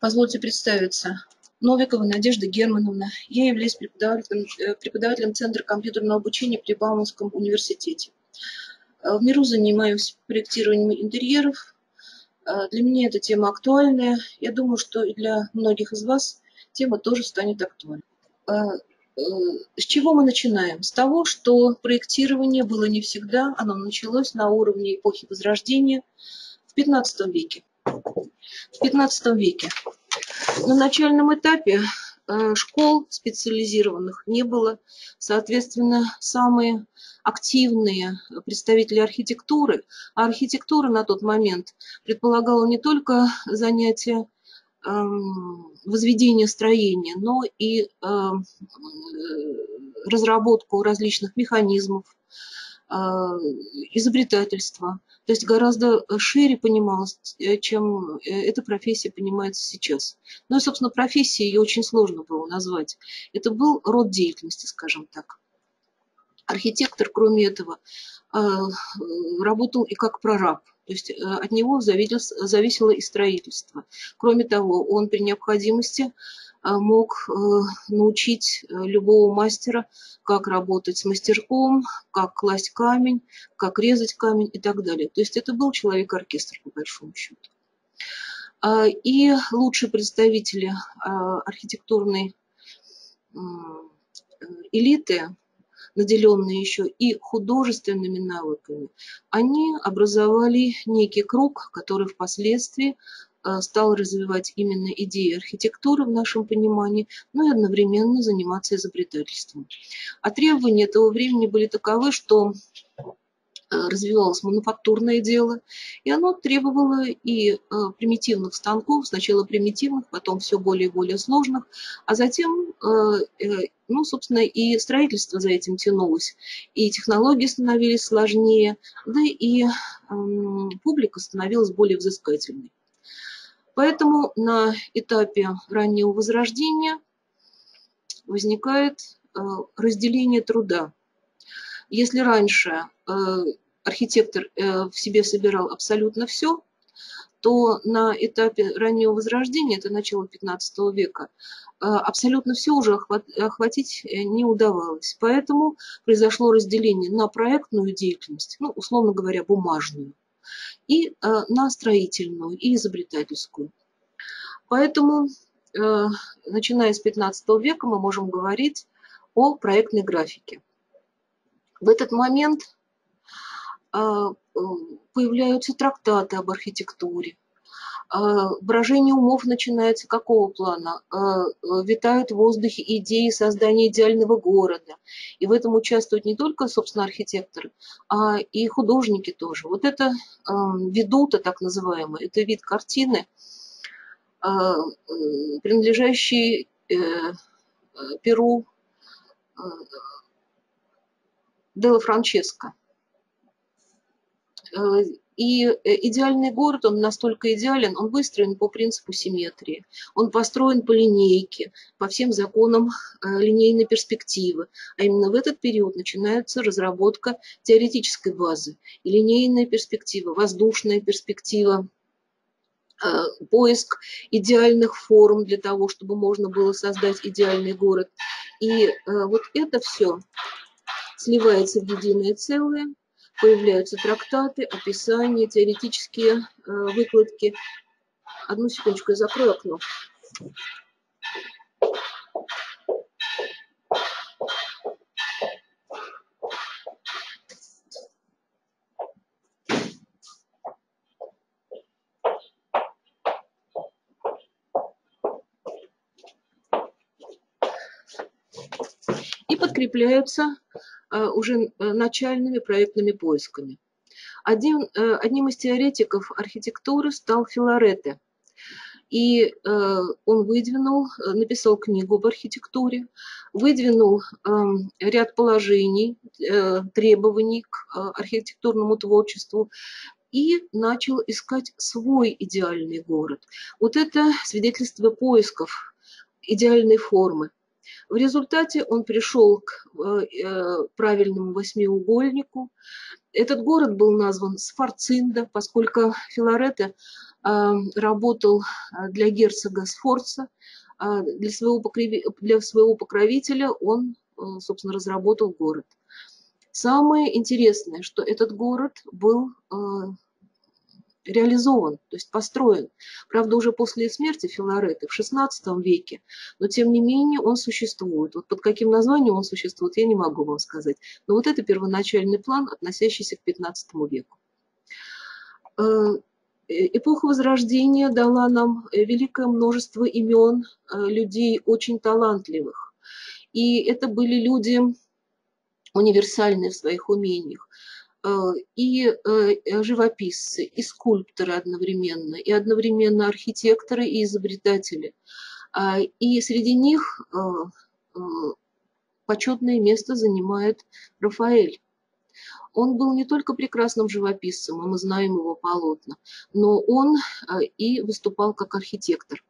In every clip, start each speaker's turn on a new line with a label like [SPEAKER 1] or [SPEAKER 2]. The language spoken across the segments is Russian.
[SPEAKER 1] Позвольте представиться. Новикова Надежда Германовна. Я являюсь преподавателем Центра компьютерного обучения при Бауманском университете. В миру занимаюсь проектированием интерьеров. Для меня эта тема актуальная. Я думаю, что и для многих из вас тема тоже станет актуальной. С чего мы начинаем? С того, что проектирование было не всегда, оно началось на уровне эпохи Возрождения в XV веке. В XV веке. На начальном этапе школ специализированных не было. Соответственно, самые активные представители архитектуры, а архитектура на тот момент предполагала не только занятия возведения строения, но и разработку различных механизмов, изобретательства. То есть гораздо шире понималось, чем эта профессия понимается сейчас. Ну и, собственно, профессией ее очень сложно было назвать. Это был род деятельности, скажем так. Архитектор, кроме этого, работал и как прораб. То есть от него зависело и строительство. Кроме того, он при необходимости мог научить любого мастера, как работать с мастерком, как класть камень, как резать камень и так далее. То есть это был человек-оркестр, по большому счету. И лучшие представители архитектурной элиты, наделенные еще и художественными навыками, они образовали некий круг, который впоследствии стал развивать именно идеи архитектуры в нашем понимании, но и одновременно заниматься изобретательством. А требования этого времени были таковы, что развивалось мануфактурное дело, и оно требовало и примитивных станков, сначала примитивных, потом все более и более сложных, а затем, ну, собственно, и строительство за этим тянулось, и технологии становились сложнее, да и публика становилась более взыскательной. Поэтому на этапе раннего Возрождения возникает разделение труда. Если раньше архитектор в себе собирал абсолютно все, то на этапе раннего Возрождения, это начало XV века, абсолютно все уже охватить не удавалось. Поэтому произошло разделение на проектную деятельность, ну, условно говоря, бумажную, и на строительную и изобретательскую. Поэтому, начиная с XV века, мы можем говорить о проектной графике. В этот момент появляются трактаты об архитектуре. Брожение умов начинается какого плана? Витают в воздухе идеи создания идеального города. И в этом участвуют не только, собственно, архитекторы, а и художники тоже. Вот это ведута, так называемый, это вид картины, принадлежащий перу Делла Франческо. И идеальный город, он настолько идеален, он выстроен по принципу симметрии. Он построен по линейке, по всем законам линейной перспективы. А именно в этот период начинается разработка теоретической базы. И линейная перспектива, воздушная перспектива, поиск идеальных форм для того, чтобы можно было создать идеальный город. И вот это все сливается в единое целое. Появляются трактаты, описания, теоретические выкладки. Одну секундочку, я закрою окно. И подкрепляются уже начальными проектными поисками. Одним из теоретиков архитектуры стал Филаретте. И он написал книгу об архитектуре, выдвинул ряд положений, требований к архитектурному творчеству и начал искать свой идеальный город. Вот это свидетельство поисков идеальной формы. В результате он пришел к правильному восьмиугольнику. Этот город был назван Сфорцинда, поскольку Филаретте работал для герцога Сфорца. Для своего покровителя он, собственно, разработал город. Самое интересное, что этот город был реализован, то есть построен. Правда, уже после смерти Филареты в XVI веке, но тем не менее он существует. Вот под каким названием он существует, я не могу вам сказать. Но вот это первоначальный план, относящийся к XV веку. Эпоха Возрождения дала нам великое множество имен людей очень талантливых. И это были люди универсальные в своих умениях. И живописцы, и скульпторы одновременно, и одновременно архитекторы и изобретатели. И среди них почетное место занимает Рафаэль. Он был не только прекрасным живописцем, и мы знаем его полотна, но он и выступал как архитектор.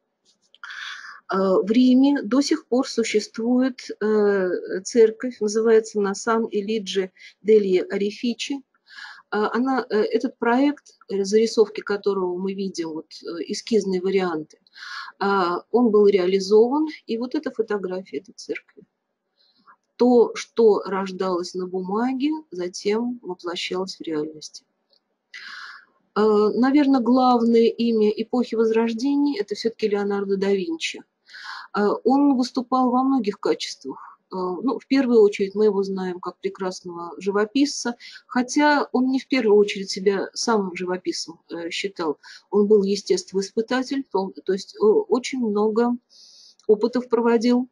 [SPEAKER 1] В Риме до сих пор существует церковь, называется она Сан-Элиджи дельи Орифичи. Этот проект, зарисовки которого мы видим, вот, эскизные варианты, он был реализован, и вот эта фотография этой церкви. То, что рождалось на бумаге, затем воплощалось в реальности. Наверное, главное имя эпохи Возрождения – это все-таки Леонардо да Винчи. Он выступал во многих качествах. Ну, в первую очередь мы его знаем как прекрасного живописца, хотя он не в первую очередь себя самым живописцем считал. Он был естествоиспытатель, то есть очень много опытов проводил,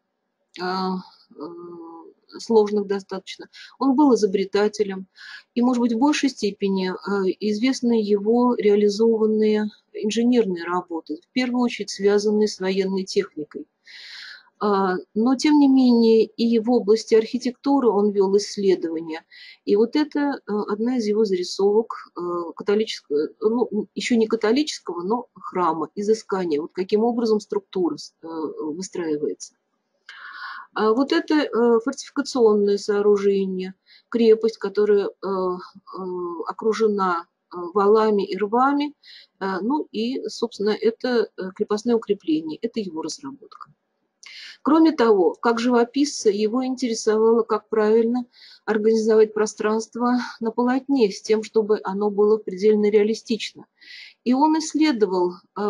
[SPEAKER 1] сложных достаточно. Он был изобретателем, и, может быть, в большей степени известны его реализованные инженерные работы, в первую очередь связанные с военной техникой. Но, тем не менее, и в области архитектуры он вел исследования. И вот это одна из его зарисовок католического, ну, еще не католического, но храма, изыскания, вот каким образом структура выстраивается. Вот это фортификационное сооружение, крепость, которая окружена валами и рвами, ну и, собственно, это крепостное укрепление, это его разработка. Кроме того, как живописца, его интересовало, как правильно организовать пространство на полотне с тем, чтобы оно было предельно реалистично. И он исследовал,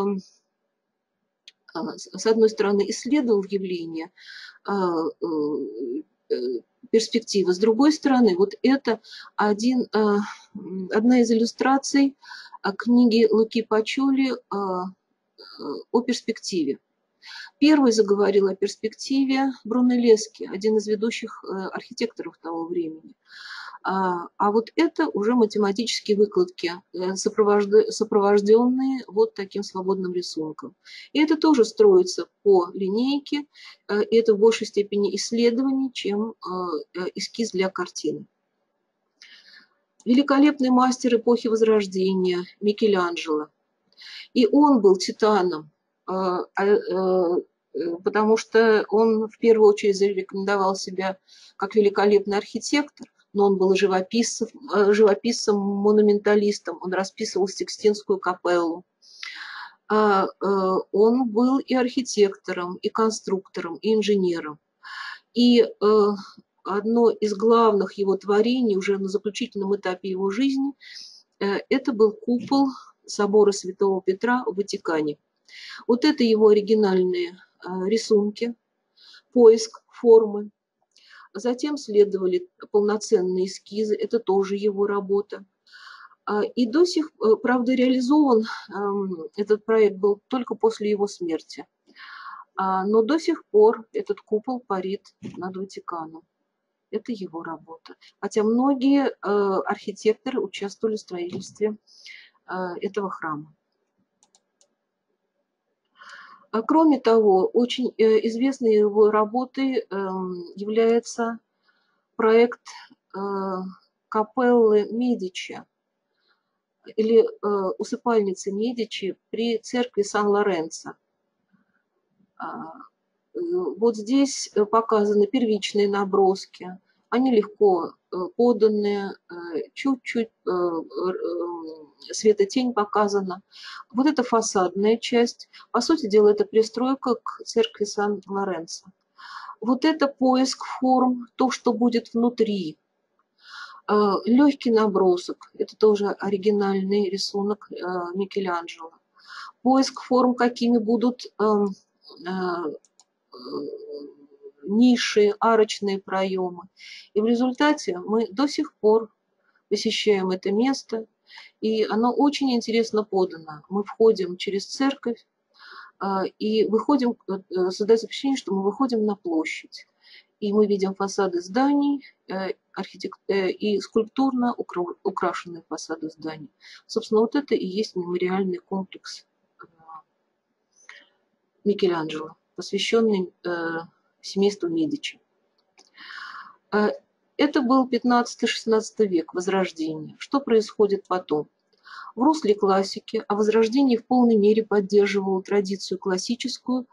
[SPEAKER 1] с одной стороны, исследовал явление, перспективы, с другой стороны, вот это одна из иллюстраций книги Луки Пачоли о перспективе. Первый заговорил о перспективе Брунеллески, один из ведущих архитекторов того времени. А вот это уже математические выкладки, сопровожденные вот таким свободным рисунком. И это тоже строится по линейке, и это в большей степени исследование, чем эскиз для картины. Великолепный мастер эпохи Возрождения Микеланджело. И он был титаном, потому что он в первую очередь зарекомендовал себя как великолепный архитектор, но он был и живописцем, монументалистом, он расписывал Сикстинскую капеллу. Он был и архитектором, и конструктором, и инженером. И одно из главных его творений уже на заключительном этапе его жизни – это был купол собора Святого Петра в Ватикане. Вот это его оригинальные рисунки, поиск формы. Затем следовали полноценные эскизы, это тоже его работа. И до сих пор, правда, реализован этот проект был только после его смерти. Но до сих пор этот купол парит над Ватиканом. Это его работа. Хотя многие архитекторы участвовали в строительстве этого храма. Кроме того, очень известной его работой является проект капеллы Медичи или усыпальницы Медичи при церкви Сан-Лоренцо. Вот здесь показаны первичные наброски. Они легко поданные, чуть-чуть света-тень показана. Вот это фасадная часть. По сути дела, это пристройка к церкви Сан-Лоренцо. Вот это поиск форм, то, что будет внутри. Легкий набросок, это тоже оригинальный рисунок Микеланджело. Поиск форм, какими будут ниши, арочные проемы. И в результате мы до сих пор посещаем это место, и оно очень интересно подано. Мы входим через церковь и выходим, создается впечатление, что мы выходим на площадь. И мы видим фасады зданий и скульптурно украшенные фасады зданий. Собственно, вот это и есть мемориальный комплекс Микеланджело, посвященный семейству Медичи. Это был 15-16 век, Возрождение. Что происходит потом? В русле классики, а Возрождение в полной мере поддерживало традицию классическую.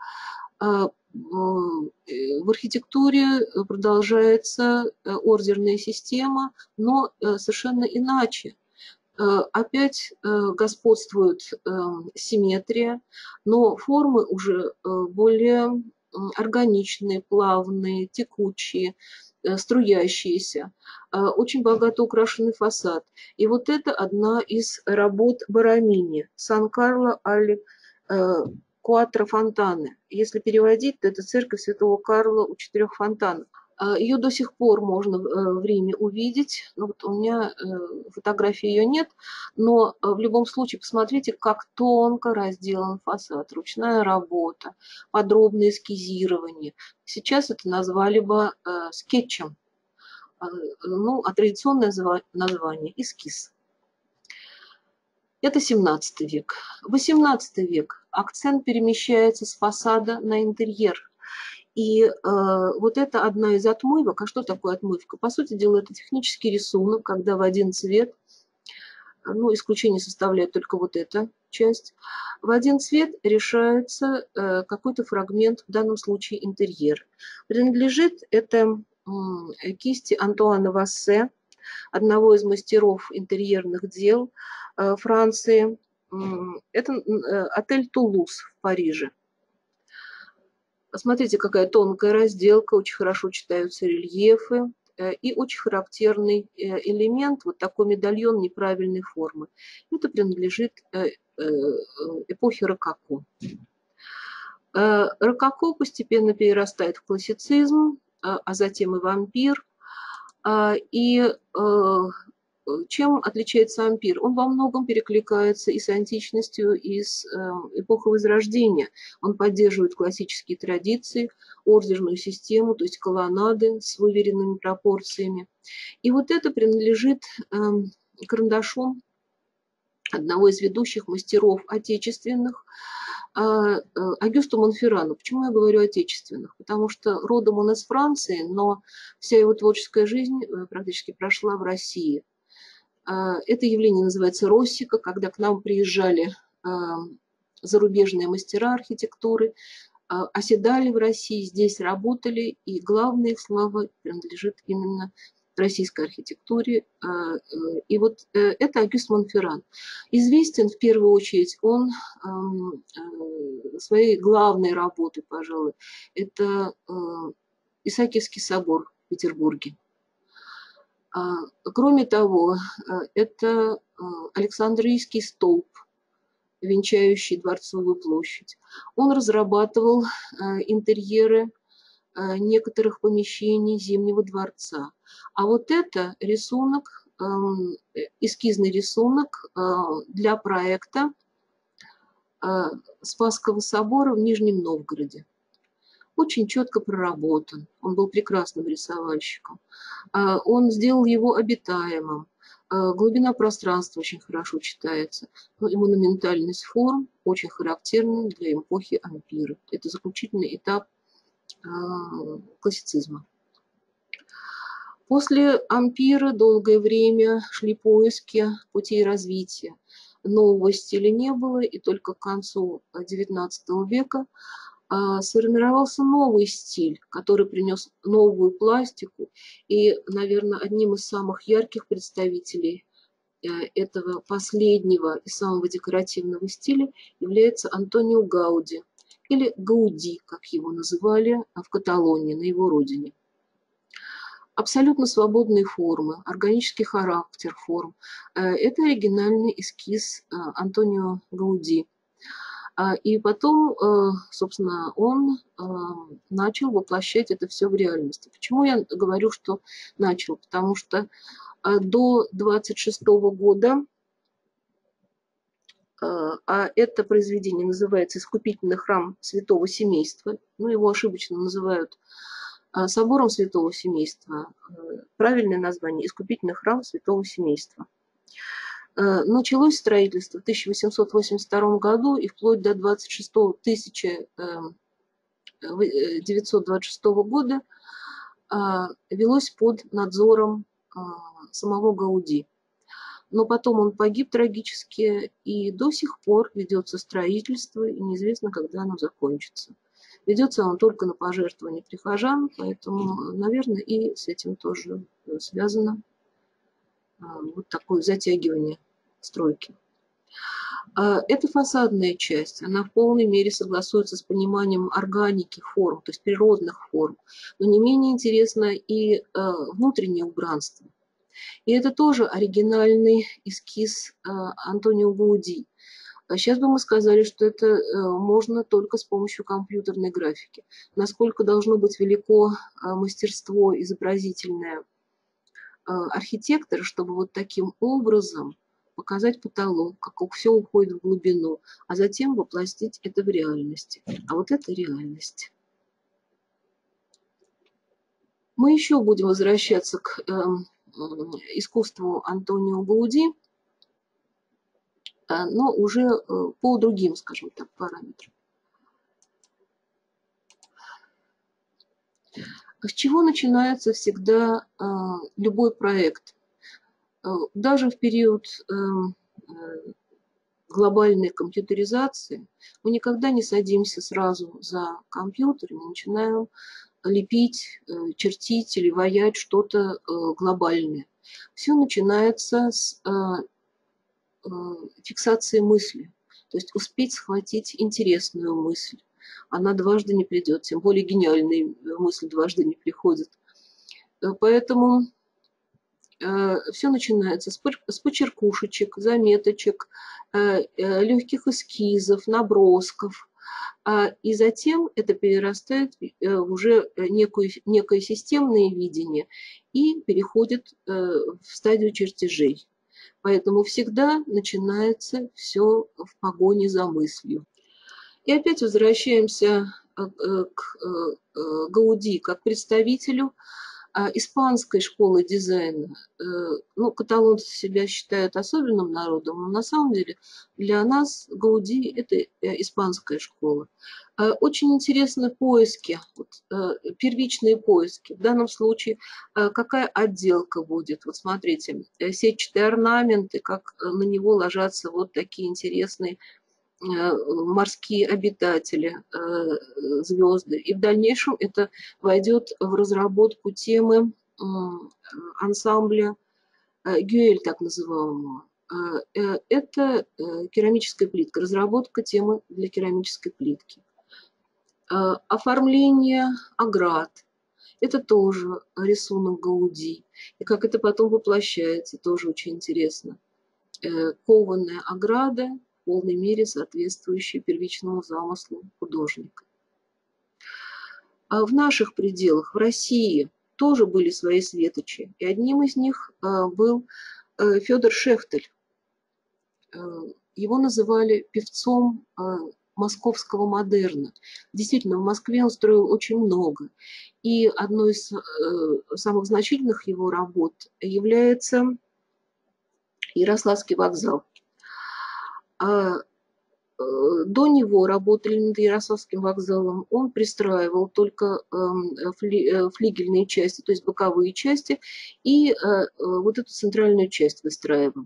[SPEAKER 1] В архитектуре продолжается ордерная система, но совершенно иначе. Опять господствует симметрия, но формы уже более органичные, плавные, текучие, струящиеся, очень богато украшенный фасад. И вот это одна из работ Барамини «Сан-Карло алли Куатро Фонтаны». Если переводить, то это церковь Святого Карла у 4 фонтанов. Ее до сих пор можно в Риме увидеть. Ну, вот у меня фотографии ее нет, но в любом случае посмотрите, как тонко разделан фасад, ручная работа, подробное эскизирование. Сейчас это назвали бы скетчем, ну, а традиционное название – эскиз. Это 17 век. 18 век. Акцент перемещается с фасада на интерьер. И вот это одна из отмывок. А что такое отмывка? По сути дела, это технический рисунок, когда в один цвет, ну, исключение составляет только вот эта часть, в один цвет решается какой-то фрагмент, в данном случае интерьер. Принадлежит это кисти Антуана Вассе, одного из мастеров интерьерных дел Франции. Это отель Тулуз в Париже. Смотрите, какая тонкая разделка, очень хорошо читаются рельефы и очень характерный элемент, вот такой медальон неправильной формы. Это принадлежит эпохе рококо. Рококо постепенно перерастает в классицизм, а затем и в ампир. И чем отличается ампир? Он во многом перекликается и с античностью, и с эпохой Возрождения. Он поддерживает классические традиции, ордерную систему, то есть колоннады с выверенными пропорциями. И вот это принадлежит карандашом одного из ведущих мастеров отечественных, Агюсту Монферрану. Почему я говорю отечественных? Потому что родом он из Франции, но вся его творческая жизнь практически прошла в России. Это явление называется россика, когда к нам приезжали зарубежные мастера архитектуры, оседали в России, здесь работали, и главная их слава принадлежит именно российской архитектуре. И вот это Агюст Монферран. Известен в первую очередь он своей главной работой, пожалуй, это Исаакиевский собор в Петербурге. Кроме того, это Александрийский столб, венчающий Дворцовую площадь. Он разрабатывал интерьеры некоторых помещений Зимнего дворца. А вот это рисунок, эскизный рисунок для проекта Спасского собора в Нижнем Новгороде. Очень четко проработан. Он был прекрасным рисовальщиком. Он сделал его обитаемым. Глубина пространства очень хорошо читается. Ну и монументальность форм очень характерна для эпохи ампира. Это заключительный этап классицизма. После ампира долгое время шли поиски путей развития. Нового стиля не было, и только к концу XIX века сформировался новый стиль, который принес новую пластику. И, наверное, одним из самых ярких представителей этого последнего и самого декоративного стиля является Антонио Гауди, или Гауди, как его называли в Каталонии, на его родине. Абсолютно свободные формы, органический характер форм. Это оригинальный эскиз Антонио Гауди. И потом, собственно, он начал воплощать это все в реальности. Почему я говорю, что начал? Потому что до 26 года, а это произведение называется «Искупительный храм Святого Семейства», ну, его ошибочно называют собором Святого Семейства. Правильное название – «Искупительный храм Святого Семейства». Началось строительство в 1882 году и вплоть до 1926 года велось под надзором самого Гауди. Но потом он погиб трагически, и до сих пор ведется строительство, и неизвестно, когда оно закончится. Ведется оно только на пожертвования прихожан, поэтому, наверное, и с этим тоже связано вот такое затягивание стройки. Это фасадная часть, она в полной мере согласуется с пониманием органики форм, то есть природных форм, но не менее интересно и внутреннее убранство. И это тоже оригинальный эскиз Антонио Гауди. Сейчас бы мы сказали, что это можно только с помощью компьютерной графики. Насколько должно быть велико мастерство изобразительное архитектора, чтобы вот таким образом показать потолок, как все уходит в глубину, а затем воплотить это в реальности. А вот это реальность. Мы еще будем возвращаться к искусству Антонио Гауди, но уже по другим, скажем так, параметрам. С чего начинается всегда любой проект? Даже в период глобальной компьютеризации мы никогда не садимся сразу за компьютер и начинаем лепить, чертить или ваять что-то глобальное. Все начинается с фиксации мысли, то есть успеть схватить интересную мысль. Она дважды не придет, тем более гениальная мысль дважды не приходит. Поэтому все начинается с почеркушечек, заметочек, легких эскизов, набросков. И затем это перерастает в уже некое системное видение и переходит в стадию чертежей. Поэтому всегда начинается все в погоне за мыслью. И опять возвращаемся к Гауди как представителю испанской школы дизайна. Ну, каталонцы себя считают особенным народом, но на самом деле для нас Гауди – это испанская школа. Очень интересны поиски, первичные поиски. В данном случае какая отделка будет? Вот смотрите, сетчатые орнаменты, как на него ложатся вот такие интересные морские обитатели, звезды. И в дальнейшем это войдет в разработку темы ансамбля Гюэль, так называемого. Это керамическая плитка, разработка темы для керамической плитки. Оформление оград. Это тоже рисунок Гауди. И как это потом воплощается, тоже очень интересно. Кованая ограда, в полной мере соответствующие первичному замыслу художника. А в наших пределах, в России, тоже были свои светочи. И одним из них был Федор Шефтель. Его называли певцом московского модерна. Действительно, в Москве он строил очень много. И одной из самых значительных его работ является Ярославский вокзал. До него работали над Ярославским вокзалом. Он пристраивал только флигельные части, то есть боковые части, и вот эту центральную часть выстраивал.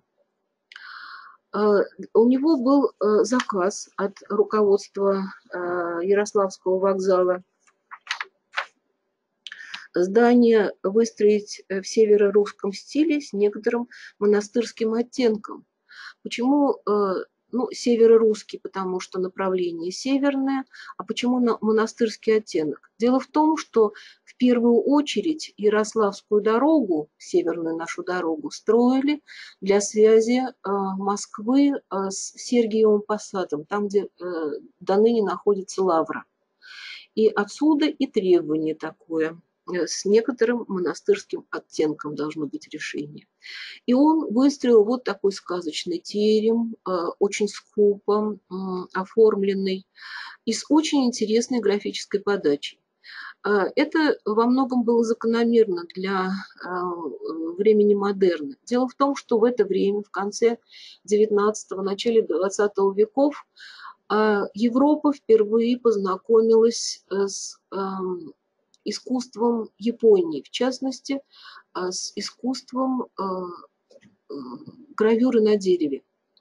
[SPEAKER 1] У него был заказ от руководства Ярославского вокзала здание выстроить в северо-русском стиле с некоторым монастырским оттенком. Почему ну, северо-русский, потому что направление северное, а почему монастырский оттенок? Дело в том, что в первую очередь Ярославскую дорогу, северную нашу дорогу, строили для связи Москвы с Сергиевым Посадом, там, где до ныне находится Лавра. И отсюда и требование такое, с некоторым монастырским оттенком должно быть решение. И он выстроил вот такой сказочный терем, очень скупо оформленный и с очень интересной графической подачей. Это во многом было закономерно для времени модерна. Дело в том, что в это время, в конце XIX – начале XX веков, Европа впервые познакомилась с искусством Японии, в частности, с искусством гравюры на дереве.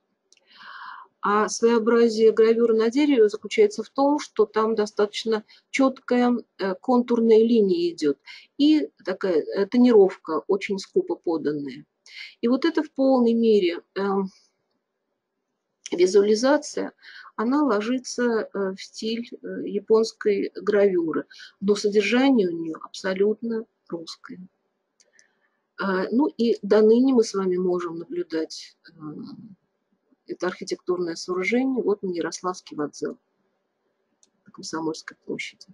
[SPEAKER 1] А своеобразие гравюры на дереве заключается в том, что там достаточно четкая контурная линия идет и такая тонировка очень скупо поданная. И вот это в полной мере визуализация, она ложится в стиль японской гравюры, но содержание у нее абсолютно русское. Ну и до ныне мы с вами можем наблюдать это архитектурное сооружение вот на Ярославский вокзал на Комсомольской площади.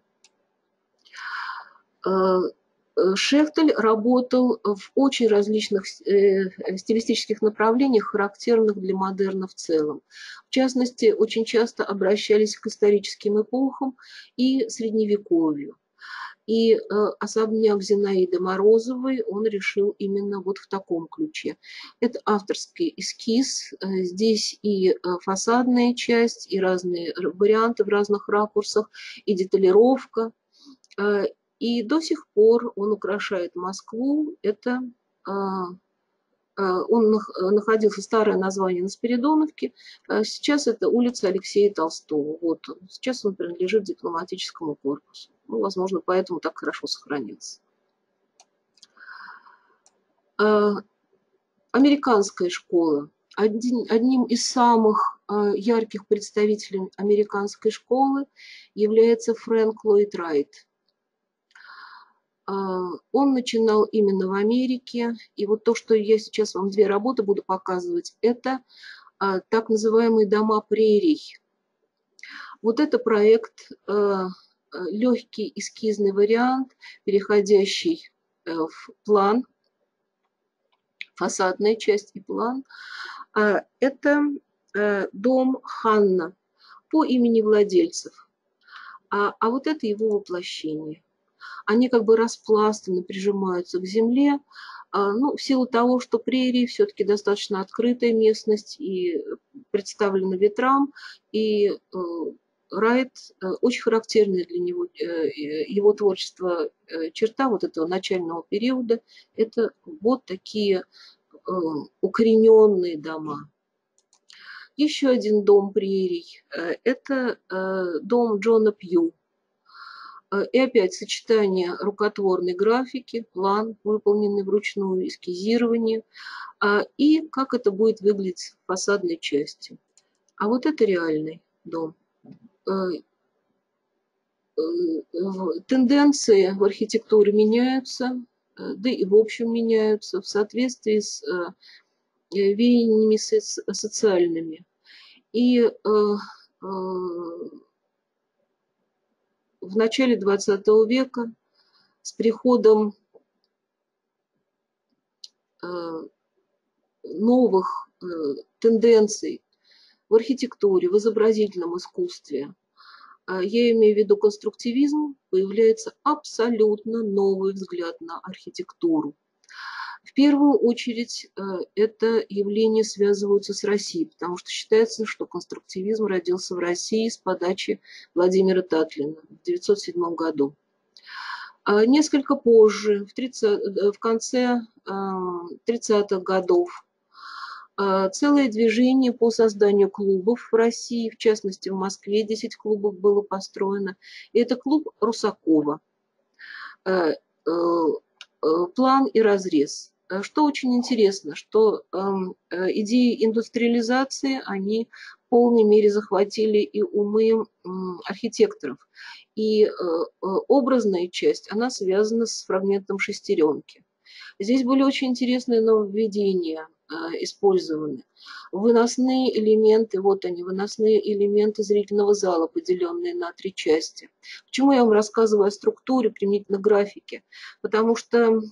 [SPEAKER 1] Шехтель работал в очень различных стилистических направлениях, характерных для модерна в целом. В частности, очень часто обращались к историческим эпохам и средневековью. И особняк Зинаиды Морозовой он решил именно вот в таком ключе. Это авторский эскиз. Здесь и фасадная часть, и разные варианты в разных ракурсах, и деталировка. И до сих пор он украшает Москву. Это он находился, старое название на Спиридоновке. Сейчас это улица Алексея Толстого. Вот он. Сейчас он принадлежит дипломатическому корпусу. Ну, возможно, поэтому так хорошо сохранился. Американская школа. Одним из самых ярких представителей американской школы является Фрэнк Ллойд Райт. Он начинал именно в Америке. И вот то, что я сейчас вам две работы буду показывать, это так называемые дома прерий. Вот это проект, легкий эскизный вариант, переходящий в план, фасадная часть и план. Это дом Ханна по имени владельцев. А вот это его воплощение. Они как бы распластаны, прижимаются к земле. Ну, в силу того, что прерии все-таки достаточно открытая местность и представлена ветрам, и Райт, очень характерная для него, его творчество черта вот этого начального периода, это вот такие укорененные дома. Еще один дом прерий, это дом Джона Пью. И опять сочетание рукотворной графики, план, выполненный вручную, эскизирование, и как это будет выглядеть в фасадной части. А вот это реальный дом. Тенденции в архитектуре меняются, да и в общем меняются в соответствии с веяниями социальными. И в начале XX века с приходом новых тенденций в архитектуре, в изобразительном искусстве, я имею в виду конструктивизм, появляется абсолютно новый взгляд на архитектуру. В первую очередь это явление связываются с Россией, потому что считается, что конструктивизм родился в России с подачи Владимира Татлина в 1907 году. Несколько позже, в конце 30-х годов, целое движение по созданию клубов в России, в частности в Москве 10 клубов было построено. И это клуб Русакова. план и разрез. Что очень интересно, что идеи индустриализации, они в полной мере захватили и умы архитекторов. И образная часть, она связана с фрагментом шестеренки. Здесь были очень интересные нововведения использованы. Выносные элементы, вот они, выносные элементы зрительного зала, поделенные на 3 части. Почему я вам рассказываю о структуре применительно графике? Потому что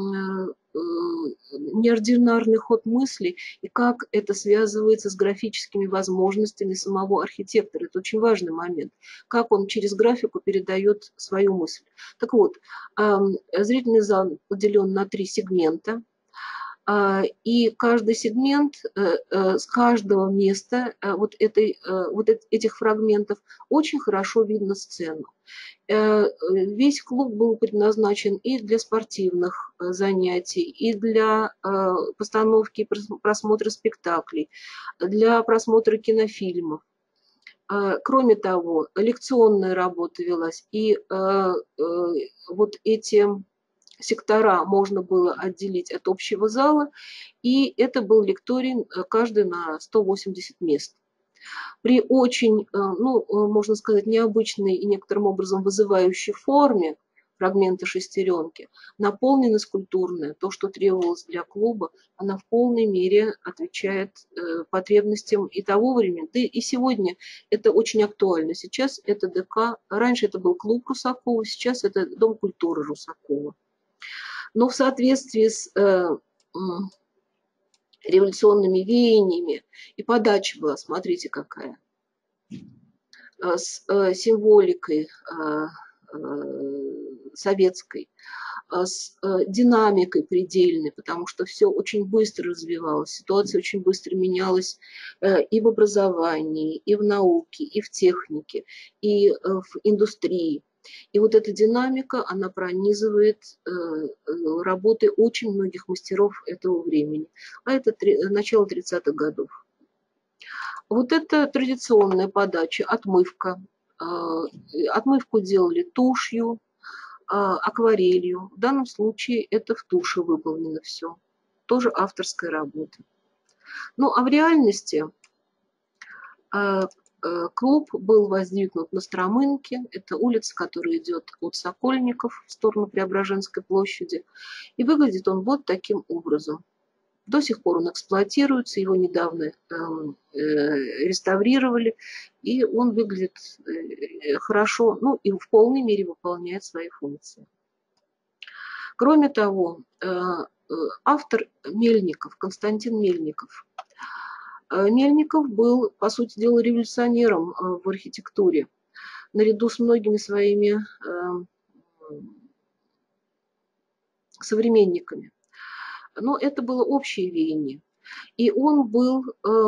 [SPEAKER 1] неординарный ход мысли и как это связывается с графическими возможностями самого архитектора. Это очень важный момент. Как он через графику передает свою мысль. Так вот, зрительный зал поделен на 3 сегмента. И каждый сегмент с каждого места вот этих фрагментов очень хорошо видно сцену. Весь клуб был предназначен и для спортивных занятий, и для постановки и просмотра спектаклей, для просмотра кинофильмов. Кроме того, лекционная работа велась, и вот эти сектора можно было отделить от общего зала, и это был лекторий каждый на 180 мест. При очень, ну, можно сказать, необычной и некоторым образом вызывающей форме фрагмента шестеренки, наполненность культурная, то, что требовалось для клуба, она в полной мере отвечает потребностям и того времени, да и сегодня это очень актуально. Сейчас это ДК, раньше это был клуб Русакова, сейчас это Дом культуры Русакова. Но в соответствии с революционными веяниями и подача была, смотрите, какая, с символикой советской, с динамикой предельной, потому что все очень быстро развивалось, ситуация очень быстро менялась и в образовании, и в науке, и в технике, и в индустрии. И вот эта динамика, она пронизывает работы очень многих мастеров этого времени. А это начало 30-х годов. Вот это традиционная подача, отмывка. Отмывку делали тушью, акварелью. В данном случае это в туши выполнено все. Тоже авторская работа. Ну а в реальности клуб был воздвигнут на Стромынке. Это улица, которая идет от Сокольников в сторону Преображенской площади. И выглядит он вот таким образом. До сих пор он эксплуатируется, его недавно реставрировали, и он выглядит хорошо, ну и в полной мере выполняет свои функции. Кроме того, автор Мельников, Константин Мельников. Мельников был, по сути дела, революционером в архитектуре, наряду с многими своими современниками. Но это было общее веяние. И он был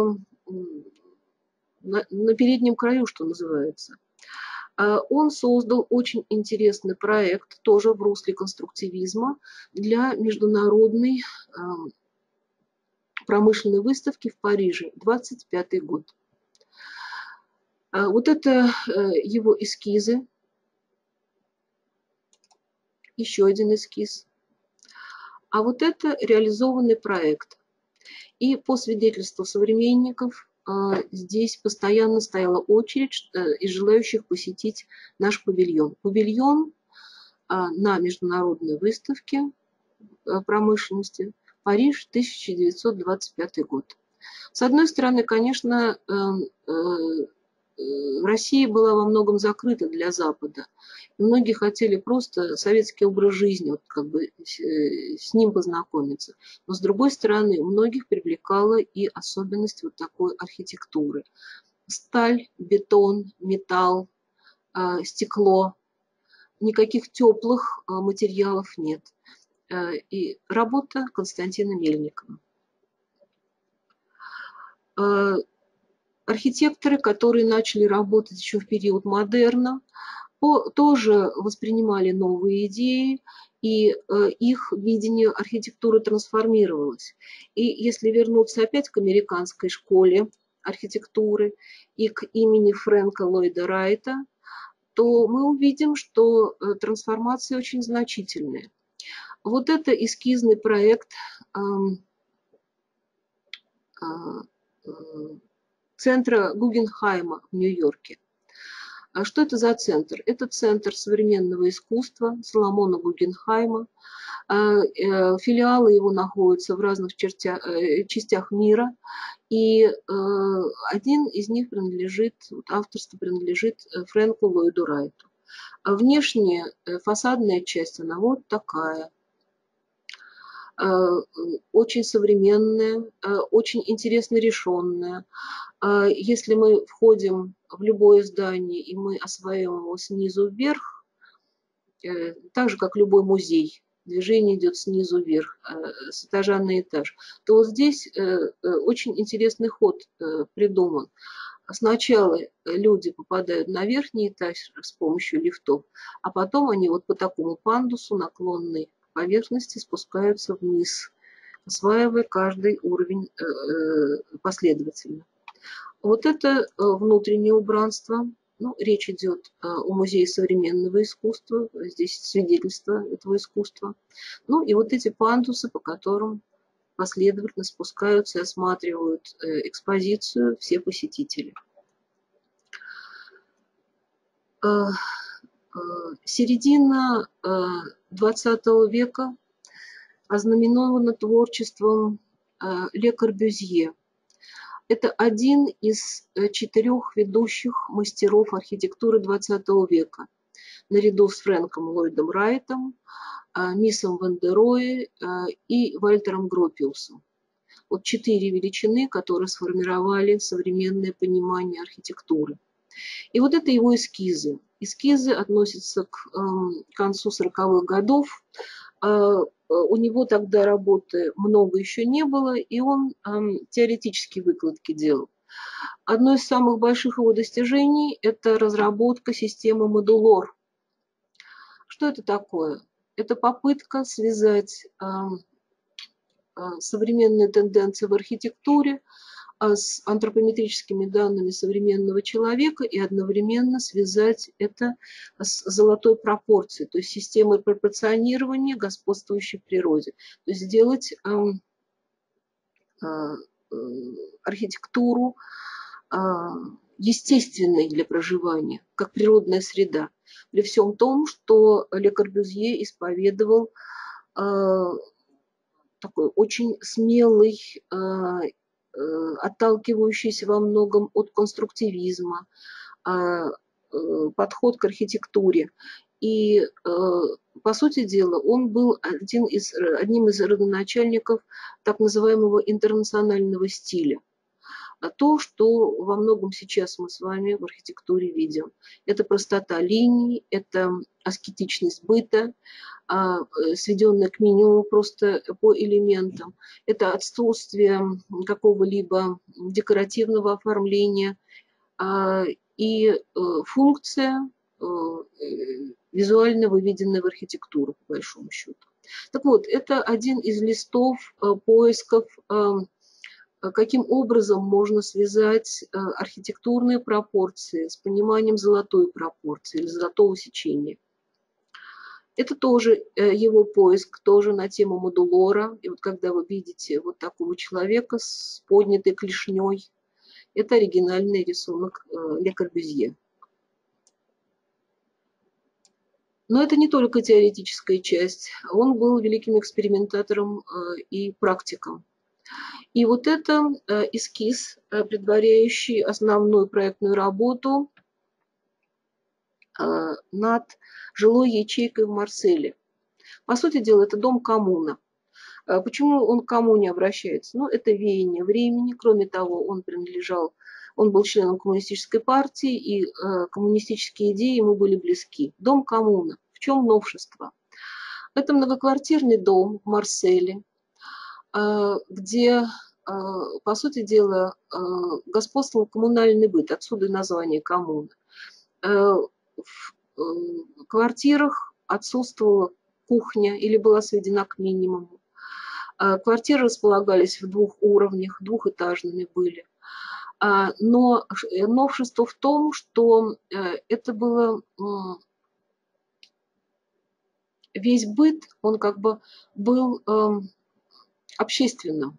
[SPEAKER 1] на переднем краю, что называется. Он создал очень интересный проект, тоже в русле конструктивизма, для международной промышленной выставки в Париже, 25-й год. Вот это его эскизы. Еще один эскиз. А вот это реализованный проект. И по свидетельству современников, здесь постоянно стояла очередь из желающих посетить наш павильон. Павильон на международной выставке промышленности Париж, 1925 год. С одной стороны, конечно, Россия была во многом закрыта для Запада. Многие хотели просто советский образ жизни, вот как бы с ним познакомиться. Но с другой стороны, многих привлекала и особенность вот такой архитектуры. Сталь, бетон, металл, стекло. Никаких теплых материалов нет. И работа Константина Мельникова. Архитекторы, которые начали работать еще в период модерна, тоже воспринимали новые идеи, и их видение архитектуры трансформировалось. И если вернуться опять к американской школе архитектуры и к имени Фрэнка Ллойда Райта, то мы увидим, что трансформации очень значительные. Вот это эскизный проект центра Гугенхайма в Нью-Йорке. А что это за центр? Это центр современного искусства Соломона Гугенхайма. Филиалы его находятся в разных частях мира. И один из них принадлежит, авторство принадлежит Фрэнку Ллойду Райту. А внешняя фасадная часть, она вот такая. Очень современная, очень интересно решенная. Если мы входим в любое здание и мы осваиваем его снизу вверх, так же, как любой музей, движение идет снизу вверх, с этажа на этаж, то вот здесь очень интересный ход придуман. Сначала люди попадают на верхний этаж с помощью лифтов, а потом они вот по такому пандусу наклонной поверхности спускаются вниз, осваивая каждый уровень последовательно. Вот это внутреннее убранство. Ну, речь идет о музее современного искусства. Здесь свидетельство этого искусства. Ну и вот эти пандусы, по которым последовательно спускаются и осматривают экспозицию все посетители. Середина XX века ознаменована творчеством Ле Корбюзье. Это один из 4 ведущих мастеров архитектуры XX века, наряду с Фрэнком Ллойдом Райтом, Мисом Ван дер Роэ и Вальтером Гропиусом. Вот 4 величины, которые сформировали современное понимание архитектуры. И вот это его эскизы. Эскизы относятся к концу 40-х годов. У него тогда работы много еще не было, и он теоретические выкладки делал. Одно из самых больших его достижений – это разработка системы модулор. Что это такое? Это попытка связать современные тенденции в архитектуре с антропометрическими данными современного человека и одновременно связать это с золотой пропорцией, то есть системой пропорционирования, господствующей в природе. То есть сделать архитектуру естественной для проживания, как природная среда. При всем том, что Ле Корбюзье исповедовал такой очень смелый, отталкивающийся во многом от конструктивизма подход к архитектуре. И, по сути дела, он был одним из родоначальников так называемого интернационального стиля. То, что во многом сейчас мы с вами в архитектуре видим. Это простота линий, это аскетичность быта, сведенная к минимуму просто по элементам. Это отсутствие какого-либо декоративного оформления и функция визуально выведенная в архитектуру, по большому счету. Так вот, это один из листов поисков, каким образом можно связать архитектурные пропорции с пониманием золотой пропорции или золотого сечения. Это тоже его поиск, тоже на тему модулора. И вот когда вы видите вот такого человека с поднятой клешней, это оригинальный рисунок Ле Корбюзье. Но это не только теоретическая часть. Он был великим экспериментатором и практиком. И вот это эскиз, предваряющий основную проектную работу над жилой ячейкой в Марселе. По сути дела, это дом-коммуна. Почему он к коммуне обращается? Ну, это веяние времени. Кроме того, он был членом коммунистической партии, и коммунистические идеи ему были близки. Дом-коммуна. В чем новшество? Это многоквартирный дом в Марселе, где, по сути дела, господствовал коммунальный быт, отсюда и название коммуна. В квартирах отсутствовала кухня или была сведена к минимуму. Квартиры располагались в 2 уровнях, двухэтажными были. Но новшество в том, что это весь быт, он как бы был общественным.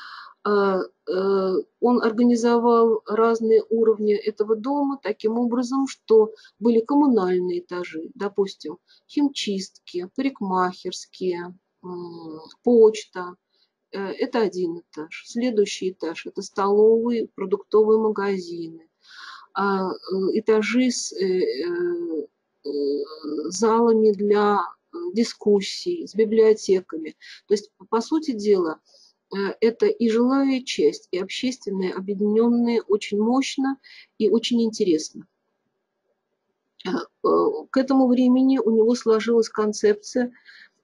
[SPEAKER 1] Он организовал разные уровни этого дома таким образом, что были коммунальные этажи, допустим, химчистки, парикмахерские, почта. Это один этаж. Следующий этаж – это столовые, продуктовые магазины, этажи с залами для дискуссий, с библиотеками. То есть, по сути дела, это и жилая часть, и общественные, объединенные очень мощно и очень интересно. К этому времени у него сложилась концепция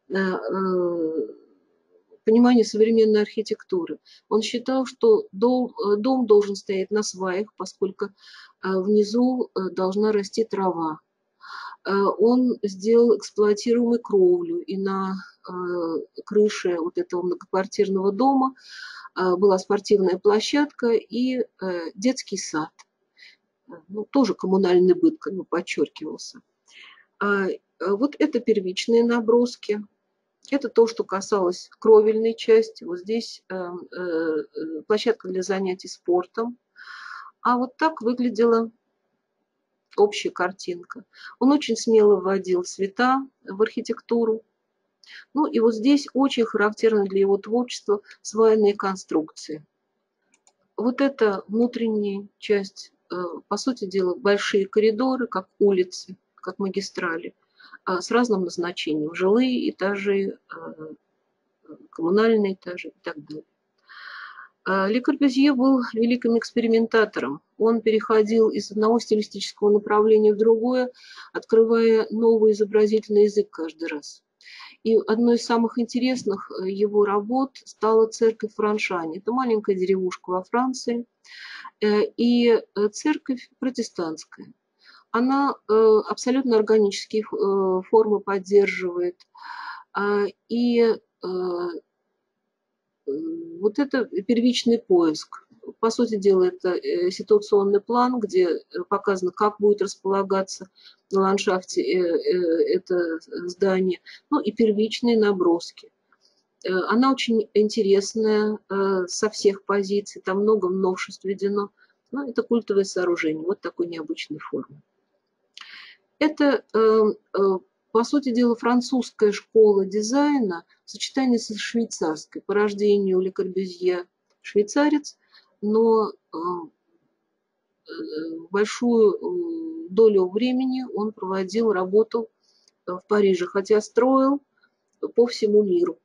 [SPEAKER 1] понимания современной архитектуры. Он считал, что дом должен стоять на сваях, поскольку внизу должна расти трава. Он сделал эксплуатируемую кровлю, и на крыше вот этого многоквартирного дома была спортивная площадка и детский сад. Ну, тоже коммунальный быт как бы подчеркивался. Вот это первичные наброски. Это то, что касалось кровельной части. Вот здесь площадка для занятий спортом. А вот так выглядела общая картинка. Он очень смело вводил цвета в архитектуру. Ну и вот здесь очень характерно для его творчества свайные конструкции. Вот это внутренняя часть, по сути дела, большие коридоры, как улицы, как магистрали, с разным назначением. Жилые этажи, коммунальные этажи и так далее. Ле Корбюзье был великим экспериментатором. Он переходил из одного стилистического направления в другое, открывая новый изобразительный язык каждый раз. И одной из самых интересных его работ стала церковь Франшани. Это маленькая деревушка во Франции. И церковь протестантская. Она абсолютно органические формы поддерживает. И вот это первичный поиск. По сути дела, это ситуационный план, где показано, как будет располагаться на ландшафте это здание, ну и первичные наброски. Она очень интересная со всех позиций, там много новшеств введено. Ну, это культовое сооружение, вот такой необычной формы. Это, по сути дела, французская школа дизайна в сочетании со швейцарской. По рождению Ле Корбюзье швейцарец, но большую долю времени он проводил, работал в Париже, хотя строил по всему миру.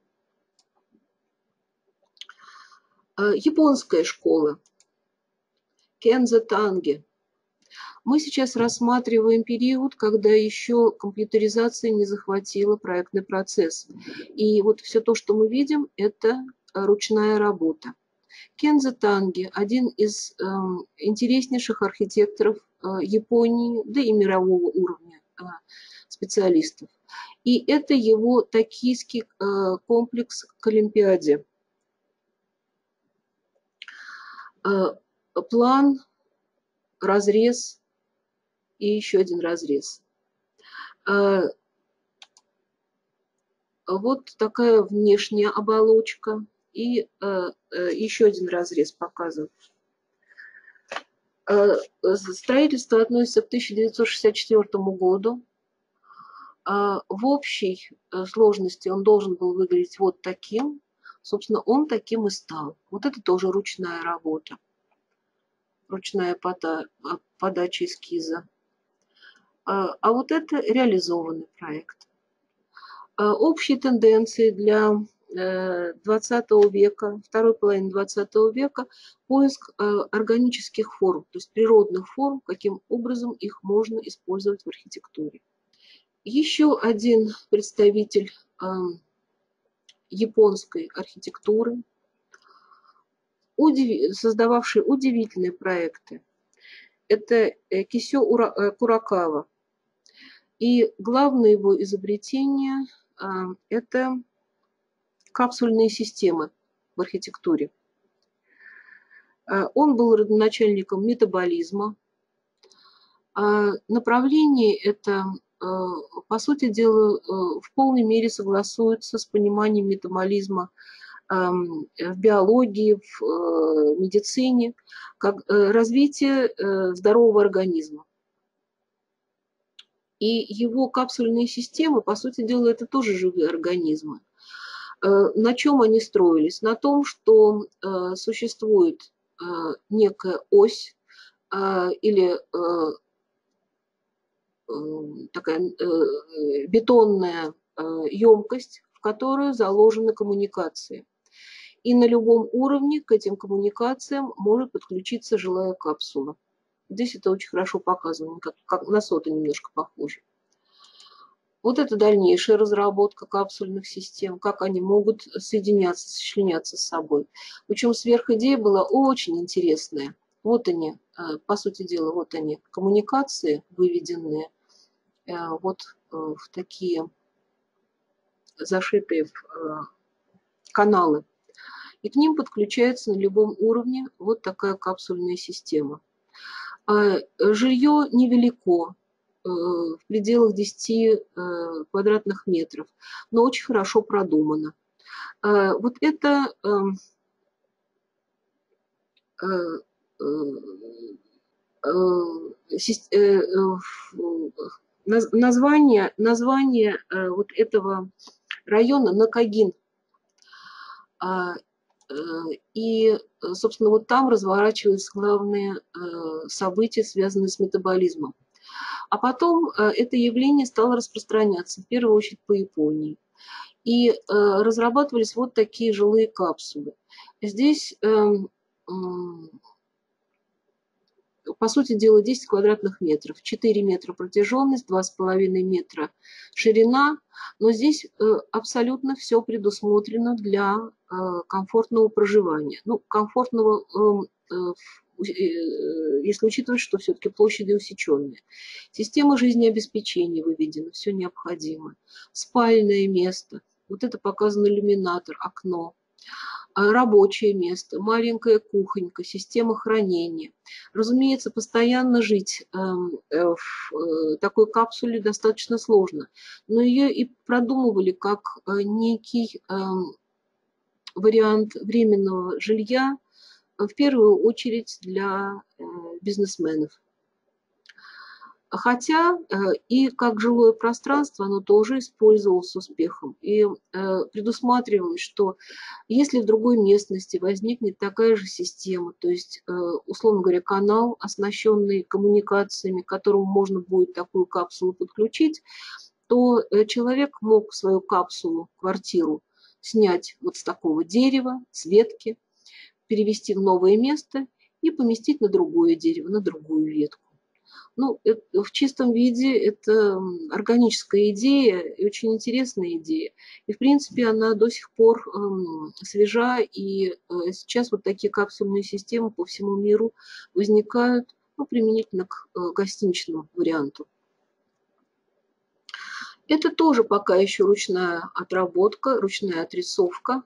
[SPEAKER 1] Японская школа Кензо Танге. Мы сейчас рассматриваем период, когда еще компьютеризация не захватила проектный процесс. И вот все то, что мы видим, это ручная работа. Кензо Танге – один из интереснейших архитекторов Японии, да и мирового уровня специалистов. И это его токийский комплекс к Олимпиаде. План, разрез и еще один разрез. Вот такая внешняя оболочка и еще один разрез показан. Строительство относится к 1964 году. В общей сложности он должен был выглядеть вот таким. Собственно, он таким и стал. Вот это тоже ручная работа. Ручная подача эскиза. А вот это реализованный проект. Общие тенденции для 20 века, второй половины 20 века, поиск органических форм, то есть природных форм, каким образом их можно использовать в архитектуре. Еще один представитель японской архитектуры, создававший удивительные проекты, это Кисё Куракава. И главное его изобретение – это капсульные системы в архитектуре. Он был родоначальником метаболизма. Направление это по сути дела, в полной мере согласуется с пониманием метаболизма в биологии, в медицине, как развитие здорового организма. И его капсульные системы, по сути дела, это тоже живые организмы. На чем они строились? На том, что существует некая ось или такая бетонная емкость, в которую заложены коммуникации. И на любом уровне к этим коммуникациям может подключиться жилая капсула. Здесь это очень хорошо показано, как на соты немножко похоже. Вот это дальнейшая разработка капсульных систем, как они могут соединяться, сочленяться с собой. Причем сверхидея была очень интересная. Вот они, по сути дела, вот они, коммуникации, выведенные вот в такие зашитые каналы. И к ним подключается на любом уровне вот такая капсульная система. Жилье невелико, в пределах 10 квадратных метров, но очень хорошо продумано. Вот это название вот этого района Накагин. И, собственно, вот там разворачивались главные события, связанные с метаболизмом. А потом это явление стало распространяться, в первую очередь по Японии. И разрабатывались вот такие жилые капсулы. Здесь, по сути дела, 10 квадратных метров, 4 метра протяженность, 2,5 метра ширина. Но здесь абсолютно все предусмотрено для комфортного проживания. Ну, комфортного, если учитывать, что все-таки площади усеченные. Система жизнеобеспечения выведена, все необходимое. Спальное место. Вот это показан иллюминатор, окно. Рабочее место, маленькая кухонька, система хранения. Разумеется, постоянно жить в такой капсуле достаточно сложно, но ее и продумывали как некий вариант временного жилья, в первую очередь для бизнесменов. Хотя и как жилое пространство оно тоже использовалось с успехом. И предусматривалось, что если в другой местности возникнет такая же система, то есть, условно говоря, канал, оснащенный коммуникациями, к которому можно будет такую капсулу подключить, то человек мог свою капсулу, квартиру снять вот с такого дерева, с ветки, перевести в новое место и поместить на другое дерево, на другую ветку. Ну, в чистом виде это органическая идея и очень интересная идея. И, в принципе, она до сих пор свежа, и сейчас вот такие капсульные системы по всему миру возникают, ну, применительно к гостиничному варианту. Это тоже пока еще ручная отработка, ручная отрисовка.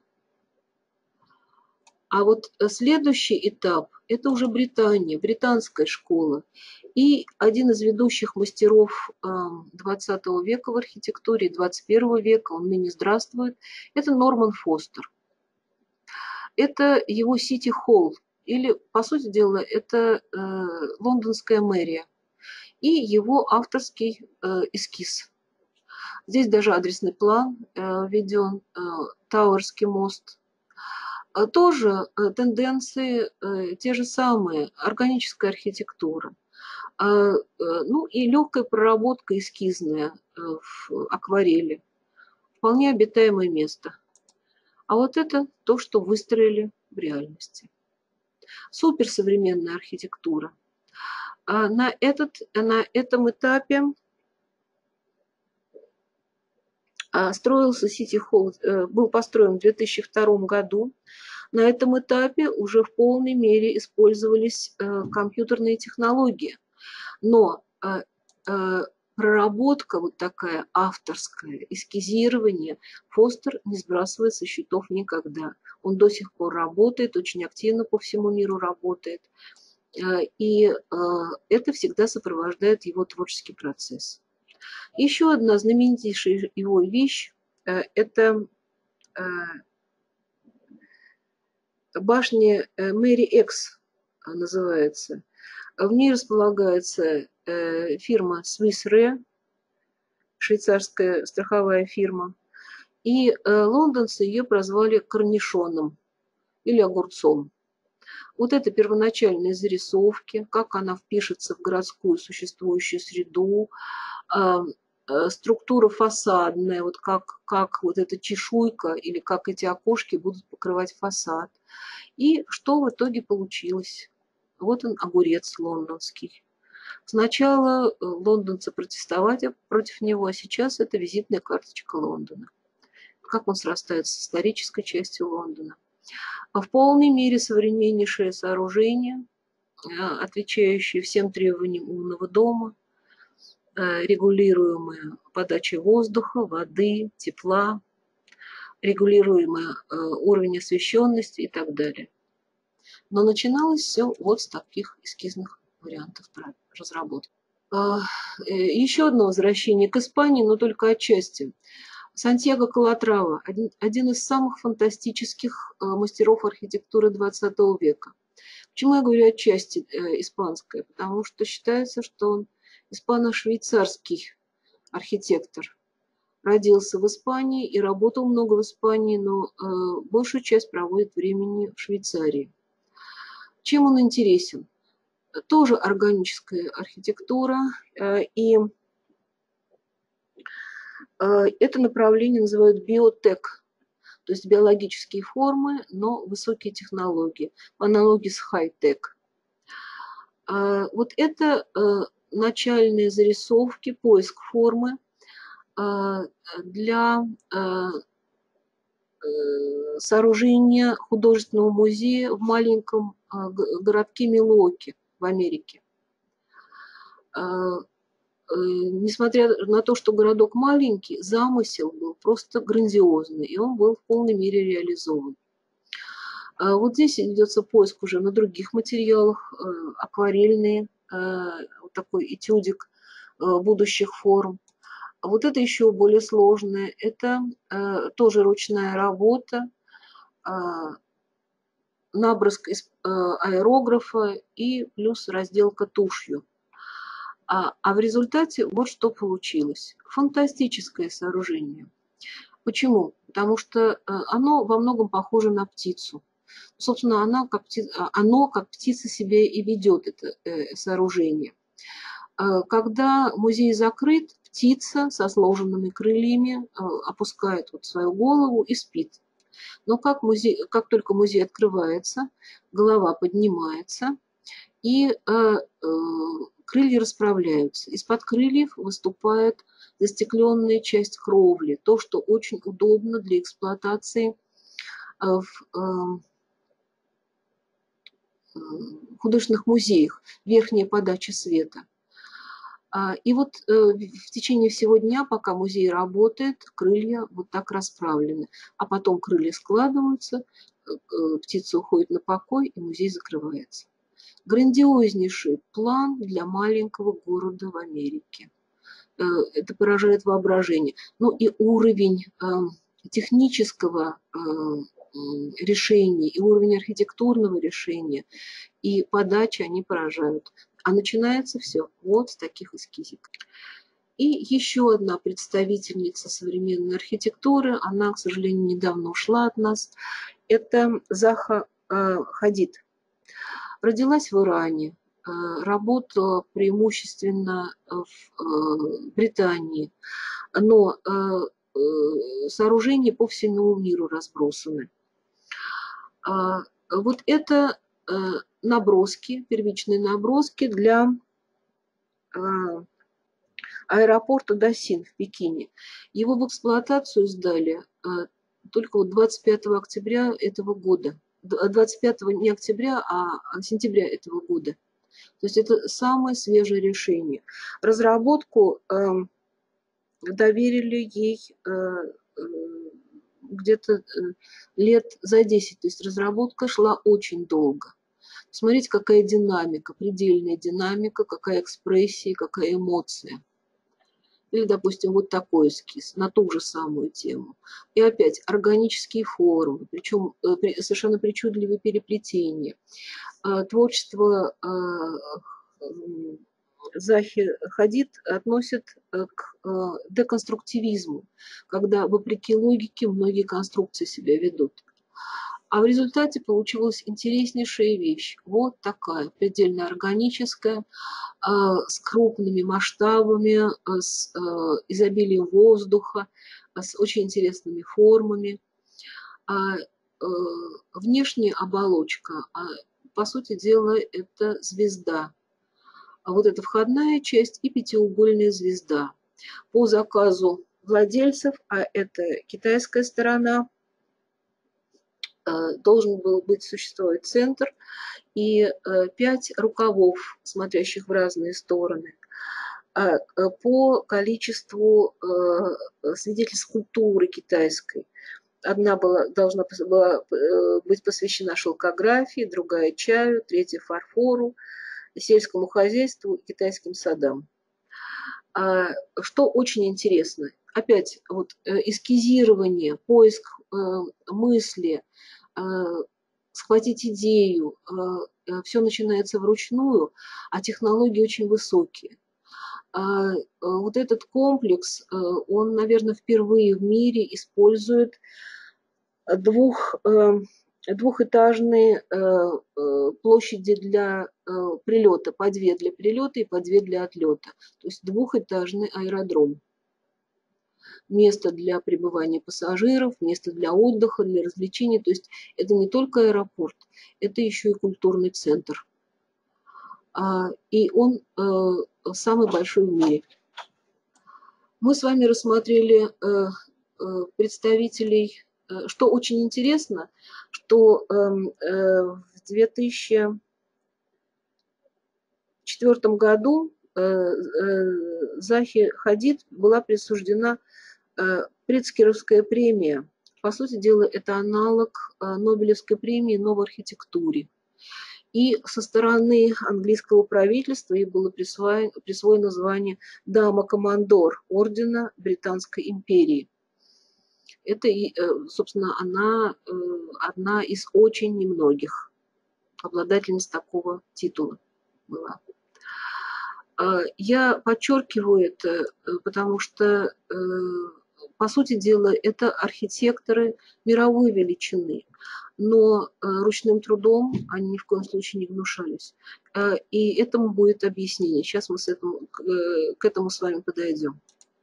[SPEAKER 1] А вот следующий этап – это уже Британия, британская школа. И один из ведущих мастеров XX века в архитектуре, 21 века, он ныне здравствует, это Норман Фостер. Это его Сити-холл, или, по сути дела, это лондонская мэрия и его авторский эскиз. Здесь даже адресный план введен, Тауэрский мост. Тоже тенденции те же самые, органическая архитектура. Ну и легкая проработка эскизная в акварели. Вполне обитаемое место. А вот это то, что выстроили в реальности. Суперсовременная архитектура. На этом этапе строился Сити-холл, был построен в 2002 году. На этом этапе уже в полной мере использовались компьютерные технологии. Но проработка вот такая авторская, эскизирование, Фостер не сбрасывает со счетов никогда. Он до сих пор работает, очень активно по всему миру работает. И это всегда сопровождает его творческий процесс. Еще одна знаменитейшая его вещь это башня Мэри Экс называется. В ней располагается фирма Swiss Re, швейцарская страховая фирма. И лондонцы ее прозвали корнишоном или огурцом. Вот это первоначальные зарисовки, как она впишется в городскую существующую среду, структура фасадная, вот как вот эта чешуйка или как эти окошки будут покрывать фасад. И что в итоге получилось? Вот он, огурец лондонский. Сначала лондонцы протестовали против него, а сейчас это визитная карточка Лондона. Как он срастается с исторической частью Лондона. А в полной мере современнейшее сооружение, отвечающее всем требованиям умного дома, регулируемая подача воздуха, воды, тепла, регулируемый уровень освещенности и так далее. Но начиналось все вот с таких эскизных вариантов разработки. Еще одно возвращение к Испании, но только отчасти. Сантьяго Калатрава – один из самых фантастических мастеров архитектуры XX века. Почему я говорю отчасти испанская? Потому что считается, что он испано-швейцарский архитектор. Родился в Испании и работал много в Испании, но большую часть проводит времени в Швейцарии. Чем он интересен? Тоже органическая архитектура, и это направление называют биотек, то есть биологические формы, но высокие технологии, по аналогии с хай-тек. Вот это начальные зарисовки, поиск формы для сооружения художественного музея в маленьком городке Милуоки в Америке. Несмотря на то, что городок маленький, замысел был просто грандиозный, и он был в полной мере реализован. Вот здесь ведется поиск уже на других материалах, акварельный, вот такой этюдик будущих форм. Вот это еще более сложное, это тоже ручная работа, наброск из аэрографа и плюс разделка тушью. А в результате вот что получилось. Фантастическое сооружение. Почему? Потому что оно во многом похоже на птицу. Собственно, оно как птица себя и ведет, это сооружение. Когда музей закрыт, птица со сложенными крыльями опускает вот свою голову и спит. Но как только музей открывается, голова поднимается, и крылья расправляются. Из-под крыльев выступает застекленная часть кровли, то, что очень удобно для эксплуатации в художественных музеях, верхняя подача света. И вот в течение всего дня, пока музей работает, крылья вот так расправлены. А потом крылья складываются, птица уходит на покой, и музей закрывается. Грандиознейший план для маленького города в Америке. Это поражает воображение. Ну и уровень технического решения, и уровень архитектурного решения, и подачи, они поражают. А начинается все вот с таких эскизиков. И еще одна представительница современной архитектуры, она, к сожалению, недавно ушла от нас, это Заха Хадид. Родилась в Иране, работала преимущественно в Британии, но сооружения по всему миру разбросаны. Вот это наброски, первичные наброски для аэропорта Дасин в Пекине. Его в эксплуатацию сдали только 25 октября этого года. 25 не октября, а сентября этого года. То есть это самое свежее решение. Разработку доверили ей где-то лет за 10. То есть разработка шла очень долго. Смотрите, какая динамика, предельная динамика, какая экспрессия, какая эмоция. Или, допустим, вот такой эскиз на ту же самую тему. И опять органические формы, причем совершенно причудливые переплетения. Творчество Захи Хадид относят к деконструктивизму, когда вопреки логике многие конструкции себя ведут. А в результате получилась интереснейшая вещь. Вот такая, предельно органическая, с крупными масштабами, с изобилием воздуха, с очень интересными формами. Внешняя оболочка, по сути дела, это звезда. А вот это входная часть и пятиугольная звезда. По заказу владельцев, а это китайская сторона, должен был быть существовать центр и 5 рукавов, смотрящих в разные стороны. По количеству свидетельств культуры китайской. Одна должна была быть посвящена шелкографии, другая чаю, третья фарфору, сельскому хозяйству и китайским садам. Что очень интересно, опять вот эскизирование, поиск мысли, схватить идею, все начинается вручную, а технологии очень высокие. Вот этот комплекс, он, наверное, впервые в мире использует двухэтажные площади для прилета, по две для прилета и по две для отлета. То есть двухэтажный аэродром. Место для пребывания пассажиров, место для отдыха, для развлечений. То есть это не только аэропорт, это еще и культурный центр. И он самый большой в мире. Мы с вами рассмотрели представителей. Что очень интересно, что в 2004 году Захи Хадид была присуждена Прицкеровская премия. По сути дела, это аналог Нобелевской премии «Новой архитектуре». И со стороны английского правительства ей было присвоено звание «Дама-командор» ордена Британской империи. Это, собственно, она одна из очень немногих обладательниц такого титула была. Я подчеркиваю это, потому что, по сути дела, это архитекторы мировой величины, но ручным трудом они ни в коем случае не гнушались. И этому будет объяснение. Сейчас мы к этому с вами подойдем.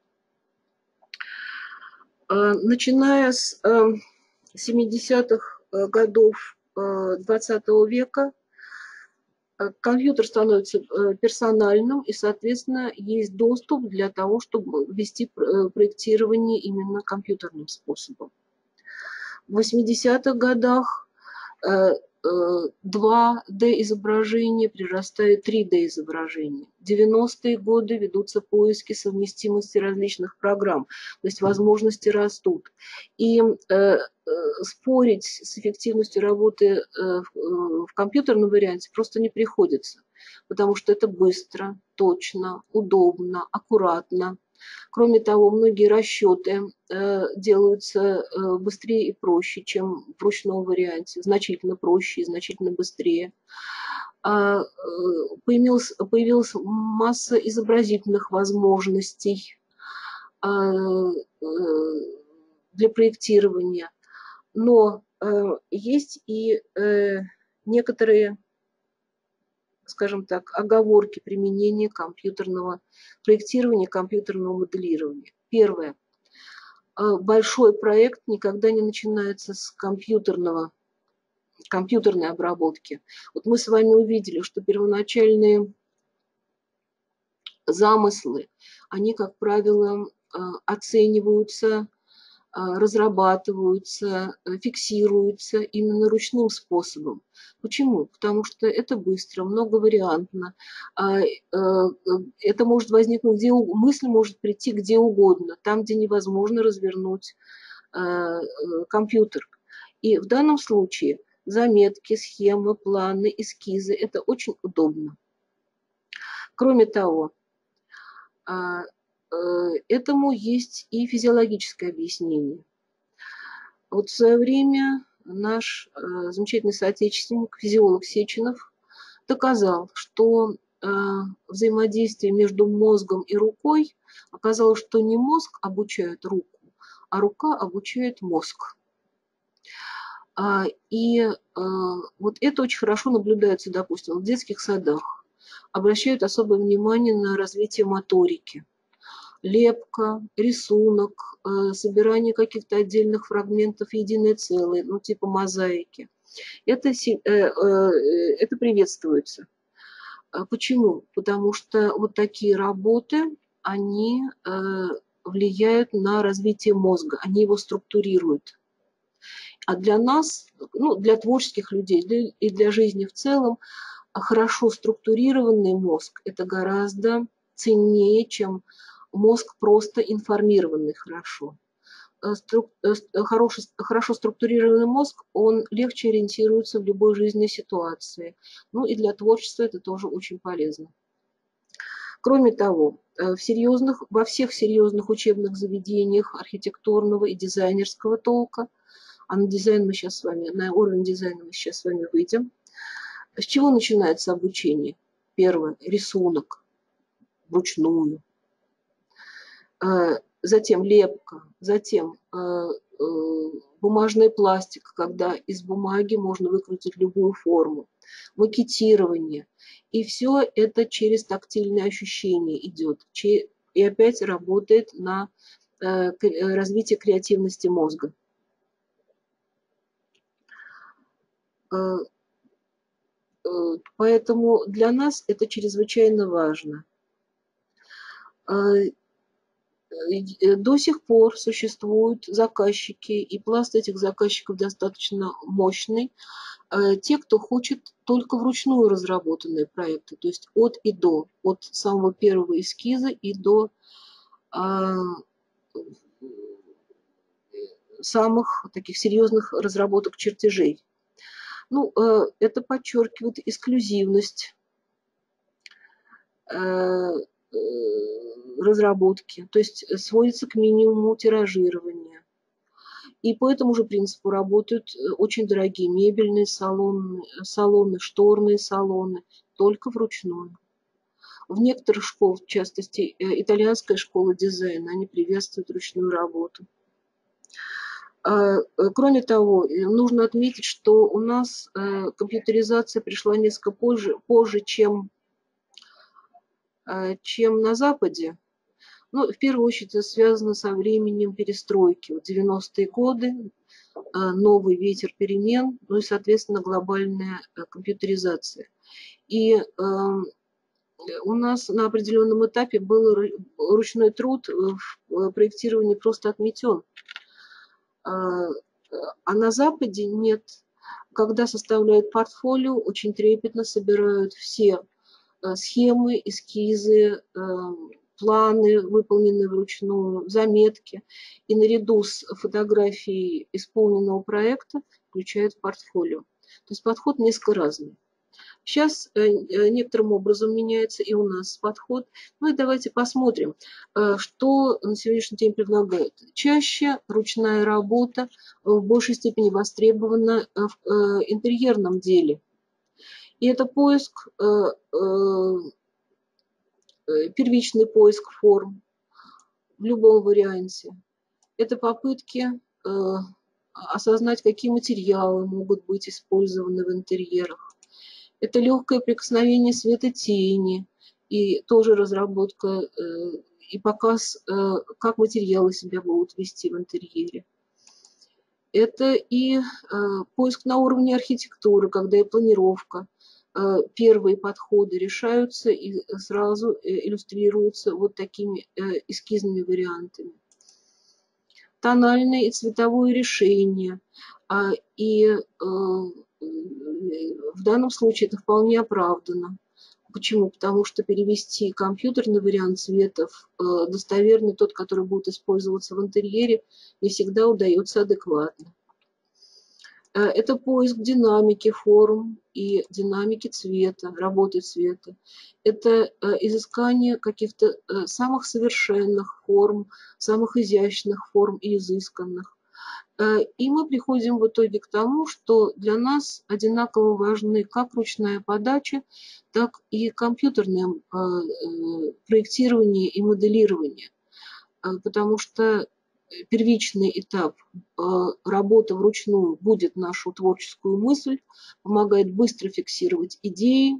[SPEAKER 1] Начиная с 70-х годов 20 века компьютер становится персональным, и, соответственно, есть доступ для того, чтобы вести проектирование именно компьютерным способом. В 80-х годах 2D-изображение прирастает 3D-изображение. В 90-е годы ведутся поиски совместимости различных программ, то есть возможности растут. И спорить с эффективностью работы в компьютерном варианте просто не приходится, потому что это быстро, точно, удобно, аккуратно. Кроме того, многие расчеты делаются быстрее и проще, чем в ручном варианте, значительно проще и значительно быстрее. Появилась масса изобразительных возможностей для проектирования, но есть и некоторые, скажем так, оговорки применения компьютерного проектирования, компьютерного моделирования. Первое. Большой проект никогда не начинается с компьютерной обработки. Вот мы с вами увидели, что первоначальные замыслы, они, как правило, оцениваются, разрабатываются, фиксируются именно ручным способом. Почему? Потому что это быстро, многовариантно. Это может возникнуть мысль может прийти где угодно, там, где невозможно развернуть компьютер. И в данном случае заметки, схемы, планы, эскизы – это очень удобно. Кроме того, этому есть и физиологическое объяснение. Вот в свое время наш замечательный соотечественник, физиолог Сеченов, доказал, что взаимодействие между мозгом и рукой оказалось, что не мозг обучает руку, а рука обучает мозг. И вот это очень хорошо наблюдается, допустим, в детских садах. Обращают особое внимание на развитие моторики. Лепка, рисунок, собирание каких-то отдельных фрагментов в единое целое, ну типа мозаики. Это приветствуется. Почему? Потому что вот такие работы, они влияют на развитие мозга, они его структурируют. А для нас, ну, для творческих людей и для жизни в целом, хорошо структурированный мозг – это гораздо ценнее, чем мозг просто информированный хорошо. Хорошо структурированный мозг, он легче ориентируется в любой жизненной ситуации. Ну и для творчества это тоже очень полезно. Кроме того, во всех серьезных учебных заведениях архитектурного и дизайнерского толка, а на дизайн мы сейчас с вами, на уровень дизайна мы сейчас с вами выйдем. С чего начинается обучение? Первое – рисунок вручную. Затем лепка, затем бумажная пластика, когда из бумаги можно выкрутить любую форму, макетирование. И все это через тактильные ощущения идет. И опять работает на развитие креативности мозга. Поэтому для нас это чрезвычайно важно. До сих пор существуют заказчики, и пласт этих заказчиков достаточно мощный. Те, кто хочет только вручную разработанные проекты, то есть от и до, от самого первого эскиза и до самых таких серьезных разработок чертежей. Ну, это подчеркивает эксклюзивность разработки, то есть сводится к минимуму тиражирования. И по этому же принципу работают очень дорогие мебельные салоны, шторные салоны, только вручную. В некоторых школах, в частности, итальянская школа дизайна, они приветствуют ручную работу. Кроме того, нужно отметить, что у нас компьютеризация пришла несколько позже, чем на Западе. Ну, в первую очередь, это связано со временем перестройки. В 90-е годы новый ветер перемен, ну и, соответственно, глобальная компьютеризация. И у нас на определенном этапе был ручной труд в проектировании просто отметен. А на Западе нет. Когда составляют портфолио, очень трепетно собирают все схемы, эскизы, планы, выполненные вручную, заметки. И наряду с фотографией исполненного проекта включают в портфолио. То есть подход несколько разный. Сейчас некоторым образом меняется и у нас подход. Ну и давайте посмотрим, что на сегодняшний день предлагают. Чаще ручная работа в большей степени востребована в интерьерном деле. И это поиск, первичный поиск форм в любом варианте. Это попытки осознать, какие материалы могут быть использованы в интерьерах. Это легкое прикосновение света-тени и тоже разработка и показ, как материалы себя будут вести в интерьере. Это и поиск на уровне архитектуры, когда и планировка. Первые подходы решаются и сразу иллюстрируются вот такими эскизными вариантами. Тональное и цветовое решение. И в данном случае это вполне оправдано. Почему? Потому что перевести компьютерный вариант цветов, достоверный тот, который будет использоваться в интерьере, не всегда удается адекватно. Это поиск динамики форм и динамики цвета, работы цвета. Это изыскание каких-то самых совершенных форм, самых изящных форм и изысканных. И мы приходим в итоге к тому, что для нас одинаково важны как ручная подача, так и компьютерное проектирование и моделирование. Потому что первичный этап работы вручную будет нашу творческую мысль, помогает быстро фиксировать идеи,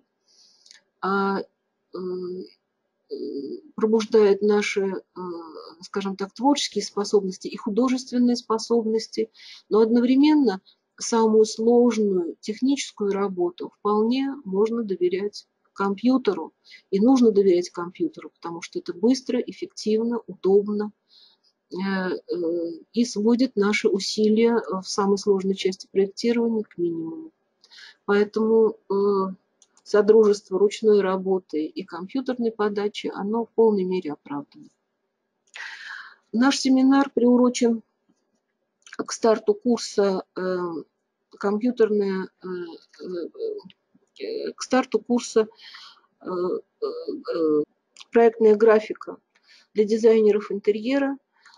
[SPEAKER 1] пробуждает наши, скажем так, творческие способности и художественные способности, но одновременно самую сложную техническую работу вполне можно доверять компьютеру. И нужно доверять компьютеру, потому что это быстро, эффективно, удобно и сводит наши усилия в самой сложной части проектирования к минимуму. Поэтому содружество ручной работы и компьютерной подачи, оно в полной мере оправдано. Наш семинар приурочен к старту курса к старту курса проектная графика для дизайнеров интерьера,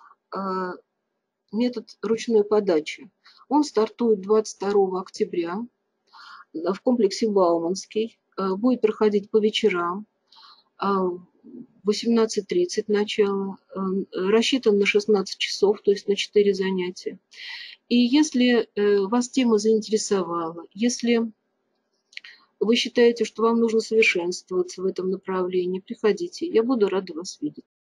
[SPEAKER 1] метод ручной подачи. Он стартует 22 октября в комплексе Бауманский, будет проходить по вечерам, 18:30 начало, рассчитан на 16 часов, то есть на 4 занятия. И если вас тема заинтересовала, если вы считаете, что вам нужно совершенствоваться в этом направлении, приходите, я буду рада вас видеть.